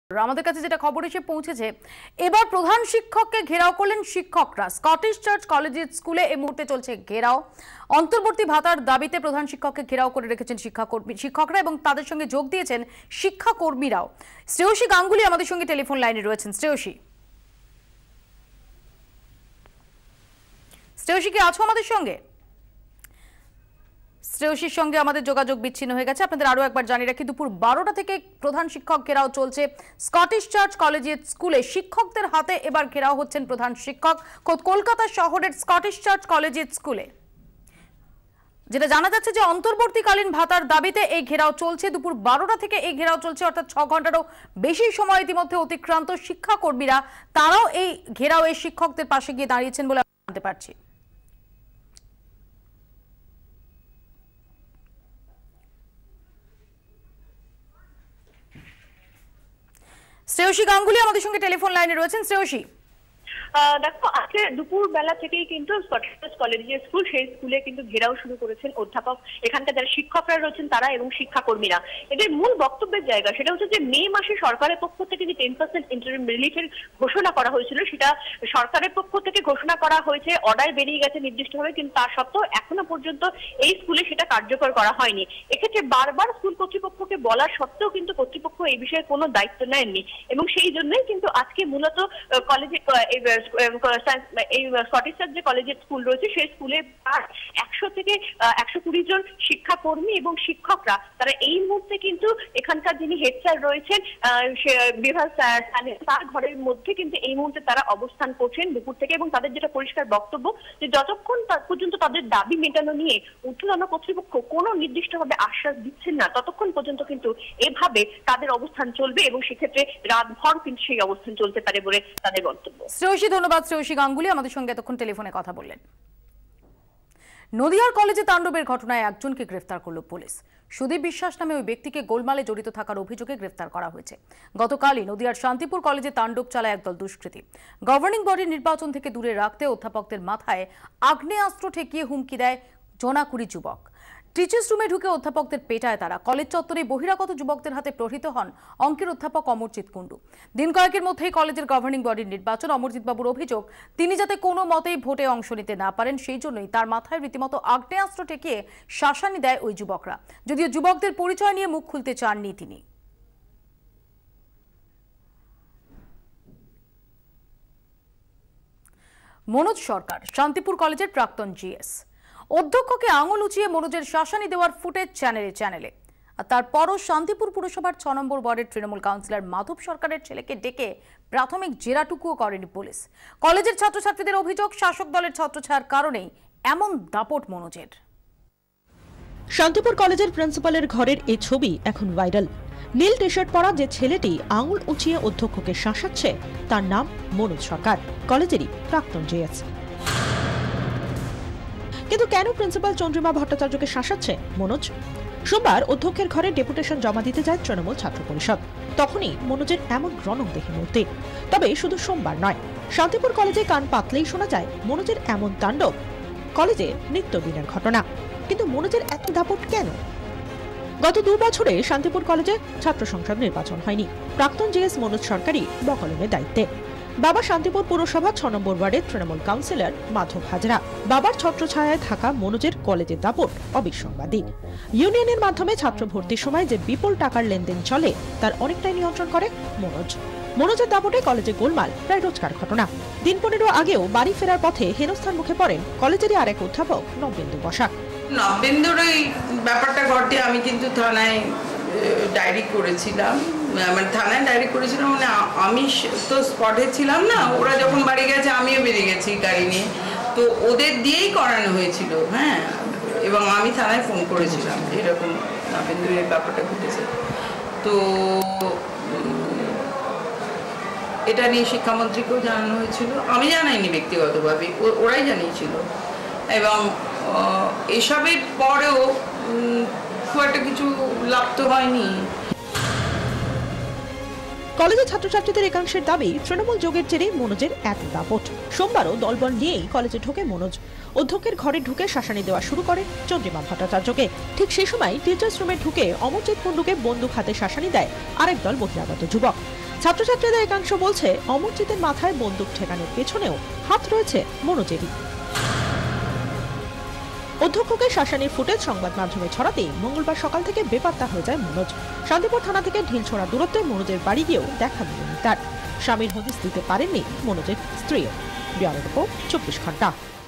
আমাদের কাছে যেটা খবর এসে পৌঁছেছে, এবার প্রধান শিক্ষককে ঘেরাও করলেন শিক্ষকরা। স্কটিশ চার্চ কলেজিয়েট স্কুলে এই মুহূর্তে চলছে ঘেরাও। অন্তর্বর্তী ভাতার দাবিতে প্রধান শিক্ষককে ঘেরাও করে রেখেছেন শিক্ষকরা এবং তাদের সঙ্গে যোগ দিয়েছেন শিক্ষাকর্মীরাও। শ্রেয়সী গাঙ্গুলি আমাদের সঙ্গে টেলিফোন লাইনে রয়েছেন। শ্রেয়সী কি আছো আমাদের সঙ্গে? শ্রেয়সীর সঙ্গে আমাদের যোগাযোগ বিচ্ছিন্ন হয়ে গেছে। আপনাদের আরো একবার জানিয়ে রাখি, দুপুর 12টা থেকে প্রধান শিক্ষক ঘেরাও চলছে স্কটিশ চার্চ কলেজিয়েট স্কুলে। শিক্ষকদের হাতে এবার ঘেরাও হচ্ছেন প্রধান শিক্ষক কলকাতা শহরের স্কটিশ চার্চ কলেজিয়েট স্কুলে। যেটা জানা যাচ্ছে যে অন্তর্বর্তীকালীন ভাতার দাবিতে এই ঘেরাও চলছে। দুপুর 12টা থেকে এই ঘেরাও চলছে, অর্থাৎ 6 ঘন্টারও বেশি সময় ইতিমধ্যে অতিক্রান্ত। শিক্ষাকর্মীরা তারাও এই ঘেরাও এই শিক্ষকদের পাশে গিয়ে দাঁড়িয়েছেন বলে জানতে পারছি। শ্রেয়সী গাঙ্গুলি আমাদের সঙ্গে টেলিফোন লাইনে রয়েছেন। শ্রেয়সী, দেখো, আজকে দুপুর বেলা থেকেই কিন্তু স্কটিশ কলেজিয়েট স্কুল, সেই স্কুলে কিন্তু ঘেরাও শুরু করেছেন অধ্যাপক, এখানকার যারা শিক্ষকরা রয়েছেন তারা এবং শিক্ষাকর্মীরা। এদের মূল বক্তব্যের জায়গা সেটা হচ্ছে যে মে মাসে সরকারের পক্ষ থেকে যে 10% ইন্টারিম রিলিফের ঘোষণা করা হয়েছিল, সেটা সরকারের পক্ষ থেকে ঘোষণা করা হয়েছে, অর্ডার বেরিয়ে গেছে নির্দিষ্টভাবে, কিন্তু তা সত্ত্বেও এখনো পর্যন্ত এই স্কুলে সেটা কার্যকর করা হয়নি। এক্ষেত্রে বারবার স্কুল কর্তৃপক্ষকে বলা সত্ত্বেও কিন্তু কর্তৃপক্ষ এই বিষয়ে কোনো দায়িত্ব নেননি এবং সেই জন্যই কিন্তু আজকে মূলত কলেজে এই স্কটিশ চার্চ যে কলেজের স্কুল রয়েছে সেই স্কুলে 100 থেকে 120 জন শিক্ষাকর্মী এবং শিক্ষকরা তারা এই মুহূর্তে কিন্তু এখানকার যিনি হেড স্যার রয়েছেন বিভাগ তার ঘরের মধ্যে কিন্তু এই মুহূর্তে তারা অবস্থান করছেন দুপুর থেকে। এবং তাদের যেটা পরিষ্কার বক্তব্য যে যতক্ষণ পর্যন্ত তাদের দাবি মেটানো নিয়ে ঊর্ধ্বতন কর্তৃপক্ষ কোনো নির্দিষ্টভাবে আশ্বাস দিচ্ছেন না, ততক্ষণ পর্যন্ত কিন্তু এভাবে তাদের অবস্থান চলবে এবং সেক্ষেত্রে রাতভর কিন্তু সেই অবস্থান চলতে পারে বলে তাদের বক্তব্য। ধন্যবাদ শ্রেয়সী গাঙ্গুলি আমাদের সঙ্গে এতক্ষণ টেলিফোনে কথা বললেন। নদিয়ার কলেজে তাণ্ডবের ঘটনায় একজনকে গ্রেফতার করল পুলিশ। সুদীপ বিশ্বাস নামে ওই ব্যক্তিকে গোলমালে জড়িত থাকার অভিযোগে গ্রেফতার করা হয়েছে। গতকালই নদিয়ার শান্তিপুর কলেজে তাণ্ডব চালায় একদল দুষ্কৃতী। গভর্নিং বডির নির্বাচন থেকে দূরে রাখতে অধ্যাপকদের মাথায় আগ্নেয়াস্ত্র ঠেকিয়ে হুমকি দেয় জোনাকুড়ি যুবক। টিচার্স রুমে ঢুকে অধ্যাপকদের পেটায় তারা। কলেজ চত্বরে বহিরাগত যুবকদের হাতে প্রহৃত হন অঙ্কের অধ্যাপক অমরজিৎ কুণ্ডু। দিন কয়েকের মধ্যেই কলেজের গভর্নিং বডির নির্বাচন। অমরজিৎ বাবুর অভিযোগ, তিনি যাতে কোনো মতেই ভোটে অংশ নিতে না পারেন সেই জন্যই তার মাথায় রীতিমতো আগ্নেয়াস্ত্র ঠেকিয়ে শাসানি দেয় ওই যুবকরা। যদিও যুবকদের পরিচয় নিয়ে মুখ খুলতে চাননি তিনি। মনোজ সরকার শান্তিপুর কলেজের প্রাক্তন জিএস। অধ্যক্ষকে আঙুল উঁচিয়ে মনোজের শাসানি দেওয়ার ফুটেজ চ্যানেলে। আর তারপরও শান্তিপুর পুরসভার 6 নম্বর ওয়ার্ডের তৃণমূল কাউন্সিলর মাধব সরকারের ছেলেকে ডেকে প্রাথমিক জেরাটুকুও করেনি পুলিশ। কলেজের ছাত্রছাত্রীদের অভিযোগ, শাসক দলের ছত্রছায়ার কারণেই এমন দাপট মনোজের। শান্তিপুর কলেজের প্রিন্সিপালের ঘরের এই ছবি এখন ভাইরাল। নীল টি শার্ট পরা যে ছেলেটি আঙুল উঁচিয়ে অধ্যক্ষকে শাসাচ্ছে তার নাম মনোজ সরকার, কলেজেরই প্রাক্তন জিএস। কিন্তু কেন প্রিন্সিপাল চন্দ্রিমা ভট্টাচার্যকে শাসাচ্ছে মনোজ? সোমবার অধ্যক্ষের ঘরে ডেপুটেশন জমা দিতে যায় তৃণমূল ছাত্র পরিষদ। তখনই মনোজের এমন রণংদেহী মূর্তি। তবে শুধু সোমবার নয়, শান্তিপুর কলেজে কান পাতলেই শোনা যায় মনোজের এমন তাণ্ডব। কলেজে নিত্যদিনের ঘটনা, কিন্তু মনোজের এত দাপট কেন? গত 2 বছরে শান্তিপুর কলেজে ছাত্র সংসদ নির্বাচন হয়নি। প্রাক্তন জিএস মনোজ সরকারই বকলমের দায়িত্বে। বাবা শান্তিপুর পুরসভা 6 নম্বর ওয়ার্ডের তৃণমূল কাউন্সিলর মাধব হাজরা। বাবার ছত্রছায়ায় থাকা মনোজের কলেজের দাপট অবিসংবাদী। ইউনিয়নের মাধ্যমে ছাত্র ভর্তির সময় যে বিপুল টাকার লেনদেন চলে তার অনেকটাই নিয়ন্ত্রণ করে মনোজের দাপটে কলেজে গোলমাল প্রায় রোজকার ঘটনা। দিন 15 আগেও বাড়ি ফেরার পথে হেনস্থার মুখে পড়েন কলেজেরই আরেক অধ্যাপক নবেন্দু বসাক। নবেন্দুর এই ব্যাপারটা ঘটে আমি কিন্তু থানায় ডায়েরি করেছিলাম, মানে থানায় ডায়েরি করেছিলাম, মানে আমি তো স্পটে ছিলাম না, ওরা যখন বাড়ি গেছে আমিও বেরিয়ে গেছি গাড়ি নিয়ে, তো ওদের দিয়েই করানো হয়েছিল। হ্যাঁ, এবং আমি থানায় ফোন করেছিলাম এরকম নবেন্দুর এই ব্যাপারটা ঘটেছে। তো এটা নিয়ে শিক্ষামন্ত্রীকেও জানানো হয়েছিল, আমি জানাইনি ব্যক্তিগতভাবে, ওরাই জানিয়েছিল। এবং এসবের পরেও খুব একটা কিছু লাভ তো হয়নি। কলেজের ছাত্রছাত্রীদের একাংশের দাবি তৃণমূল যোগের জেরে মনোজের এত দাপট। সোমবারও দলবল নিয়েই কলেজে ঢোকে মনোজ। অধ্যক্ষের ঘরে ঢুকে শাসানি দেওয়া শুরু করে চন্দ্রিমা ভট্টাচার্যকে। ঠিক সেই সময় টিচার্স রুমে ঢুকে অমরজিৎ কুণ্ডুকে বন্দুক হাতে শাসানি দেয় আরেক দল বহিরাগত যুবক। ছাত্রছাত্রীদের একাংশ বলছে অমরজিতের মাথায় বন্দুক ঠেকানোর পেছনেও হাত রয়েছে মনোজেরই। অধ্যক্ষকে শাসানির ফুটেজ সংবাদ মাধ্যমে ছড়াতেই মঙ্গলবার সকাল থেকে বেপাত্তা হয়ে যায় মনোজ। শান্তিপুর থানা থেকে ঢিল ছোড়া দূরত্বে মনোজের বাড়ি গিয়েও দেখা মিলেনি তার। স্বামীর হদিস দিতে পারেননি মনোজের স্ত্রীও। ব্যুরো রিপোর্ট 24 ঘন্টা।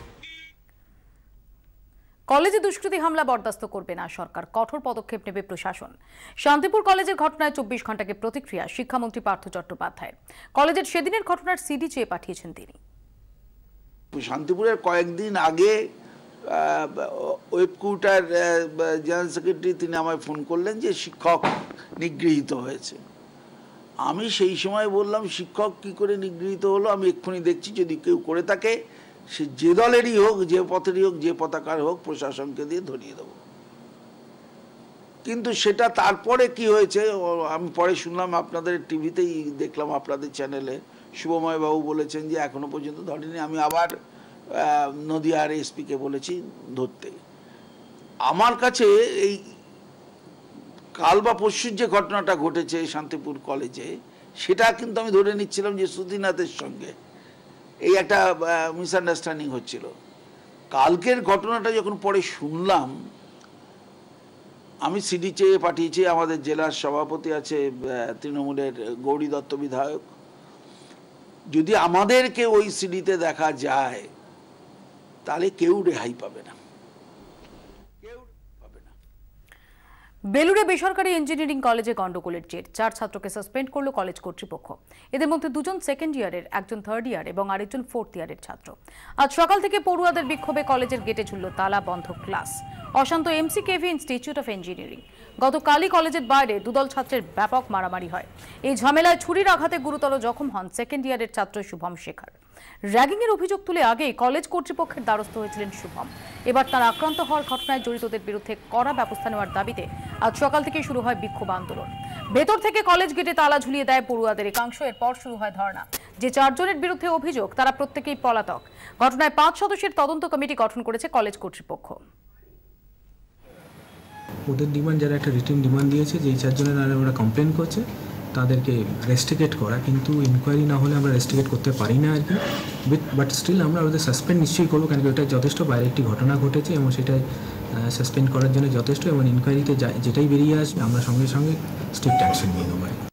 কলেজে দুষ্কৃতী হামলা বরদাস্ত করবে না সরকার, কঠোর পদক্ষেপ নেবে প্রশাসন। শান্তিপুর কলেজের ঘটনায় 24 ঘন্টাকে প্রতিক্রিয়া শিক্ষামন্ত্রী পার্থ চট্টোপাধ্যায়। কলেজের সেদিনের ঘটনার সিডি চেয়ে পাঠিয়েছেন তিনি। শান্তিপুরের কয়েকদিন আগে ওয়েবকুটার জেনারেল সেক্রেটারি তিনি আমায় ফোন করলেন যে শিক্ষক নিগৃহীত হয়েছে। আমি সেই সময় বললাম শিক্ষক কি করে নিগৃহীত হলো আমি এক্ষুনি দেখছি, যদি কেউ করে থাকে সে যে দলেরই হোক, যে পথেরই হোক, যে পতাকার হোক, প্রশাসনকে দিয়ে ধরিয়ে দেবো। কিন্তু সেটা তারপরে কি হয়েছে আমি পরে শুনলাম, আপনাদের টিভিতেই দেখলাম, আপনাদের চ্যানেলে শুভময় বাবু বলেছেন যে এখনো পর্যন্ত ধরেনি। আমি আবার নদিয়ার এসপিকে বলেছি ধরতে। আমার কাছে এই কাল বা পরশুর যে ঘটনাটা ঘটেছে শান্তিপুর কলেজে, সেটা কিন্তু আমি ধরে নিচ্ছিলাম যে শ্রুতিনাথের সঙ্গে এই একটা মিসআন্ডারস্ট্যান্ডিং হচ্ছিল। কালকের ঘটনাটা যখন পরে শুনলাম, আমি সিডি চেয়ে পাঠিয়েছি। আমাদের জেলার সভাপতি আছে তৃণমূলের গৌরী দত্ত বিধায়ক, যদি আমাদেরকে ওই সিডিতে দেখা যায় তাহলে কেউ রেহাই পাবে না, কেউ পাবে না। বেলুড়ে বেসরকারি ইঞ্জিনিয়ারিং কলেজে গন্ডগোলের জের 4 ছাত্রকে সাসপেন্ড করল কলেজ কর্তৃপক্ষ। এদের মধ্যে 2 জন সেকেন্ড ইয়ারের, 1 জন থার্ড ইয়ার এবং আরেকজন ফোর্থ ইয়ারের ছাত্র। আজ সকাল থেকে পড়ুয়াদের বিক্ষোভে কলেজের গেটে ঝুলল তালা, বন্ধ ক্লাস। অশান্ত এমসিকেভি ইনস্টিটিউট অফ ইঞ্জিনিয়ারিং। গতকালই কলেজের বাইরে দুদল ছাত্রের ব্যাপক মারামারি হয়। এই ঝামেলায় ছুরির আঘাতে গুরুতর জখম হন সেকেন্ড ইয়ারের ছাত্র শুভম শেখর। র্যাগিংয়ের অভিযোগ তুলে আগেই কলেজ কর্তৃপক্ষের দ্বারস্থ হয়েছিলেন শুভম। এবার তার আক্রান্ত হওয়ার ঘটনায় জড়িতদের বিরুদ্ধে কড়া ব্যবস্থা নেওয়ার দাবিতে আজ সকাল থেকে শুরু হয় বিক্ষোভ আন্দোলন। ভেতর থেকে কলেজ গেটে তালা ঝুলিয়ে দেয় পড়ুয়াদের একাংশ। এরপর শুরু হয় ধর্ণা। যে 4 জনের বিরুদ্ধে অভিযোগ তারা প্রত্যেকেই পলাতক। ঘটনায় 5 সদস্যের তদন্ত কমিটি গঠন করেছে কলেজ কর্তৃপক্ষ। ওদের ডিমান্ড, যারা একটা রিটেন ডিমান্ড দিয়েছে যে এই 4 জনের নামে ওরা কমপ্লেন করছে তাদেরকে রেস্টিগেট করা, কিন্তু ইনকোয়ারি না হলে আমরা রেস্টিগেট করতে পারি না আর কি। বাট স্টিল আমরা ওদের সাসপেন্ড নিশ্চয়ই করবো, কারণ ওটা যথেষ্ট বাইরে একটি ঘটনা ঘটেছে এবং সেটাই সাসপেন্ড করার জন্য যথেষ্ট, এবং ইনকোয়ারিতে যেটাই বেরিয়ে আসবে আমরা সঙ্গে সঙ্গে স্ট্রিক্ট অ্যাকশন নিয়ে নেবো।